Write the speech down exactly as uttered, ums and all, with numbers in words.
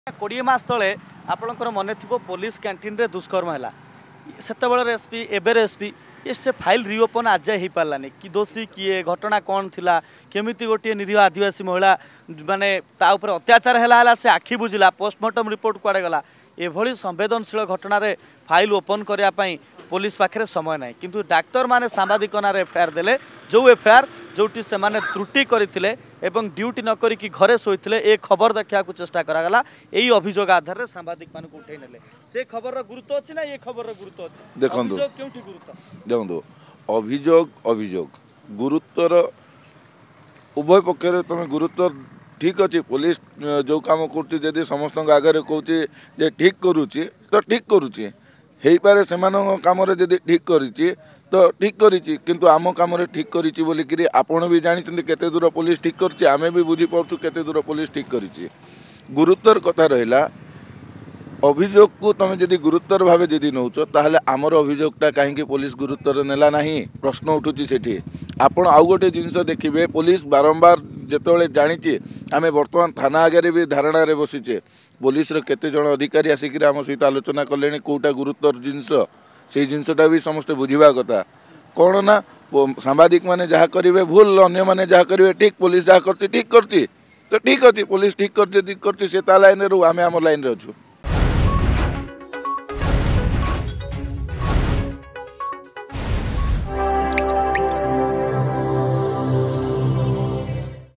कोड़े मास तले आपणकर मन थी पुलिस कैंटीन रे दुष्कर्म है सेतबेलर एसपी एबर एसपी ये से फाइल रिओपन आज जाए हो पारानी कि दोषी किए घटना कौन थिला केमिति गोटे निरीह आदिवासी महिला माने ता ऊपर अत्याचार है से आखि बुझिला पोस्टमार्टम रिपोर्ट कुआड़े गला एभली संवेदनशील घटना फाइल ओपन करने पुलिस पाखे समय ना किंतु डाक्तर माने सांबादिक नार एफआईआर देले जो एफआईआर जोटी से माने त्रुटि करथिले एवं ड्यूटी न करिकी घरे शोइथिले ए खबर देखा चेष्टा करागला एई अभियोग आधार रे सांबादिक मान को उठै नेले से खबर रो गुरुत्व अछि ना ए खबर रो गुरुत्व अछि देखंदो केउठी गुरुत्व देखंदो अभियोग अभियोग गुरुत्वर उभय पक्ष तुम गुरुत्व ठीक अच्छे पुलिस जो काम कर समस्त आगे कौचे जे ठीक करुच्ची तो ठीक करुच्ची हो पारे से कम ठीक करी तो ठीक करी किंतु आम कम ठीक करी बोलिकी आपण भी जानते केते दूर पुलिस ठीक कर आमे भी बुझीपु केते दूर पुलिस ठीक करी गुरुत्वर कथा रहा अभियोग को तुम जदि गुरुत्वर भाव जदि नौच ताहले आमर अभियोगटा कहीं पुलिस गुरुत्वर नेला नहीं प्रश्न उठुची सेठी आपण आउ गोटे जिनस देखिए पुलिस बारंबार जिते जानी आम बर्तमान थाना आगे भी धारणा रे बसीचे पुलिस केते जन अधिकारी आसिक आम सहित आलोचना कले कौटा गुरुत्वर जिनस से जिनसटा भी समस्ते बुझा कथा कौन ना सांबादिक मैंने जहाँ करेंगे भूल अन्य मैंने जहाँ करेंगे ठीक पुलिस जहाँ कर ठीक कर तो ठीक अच्छे पुलिस ठीक कर लाइन रू आम आम लाइन रे अच्छु।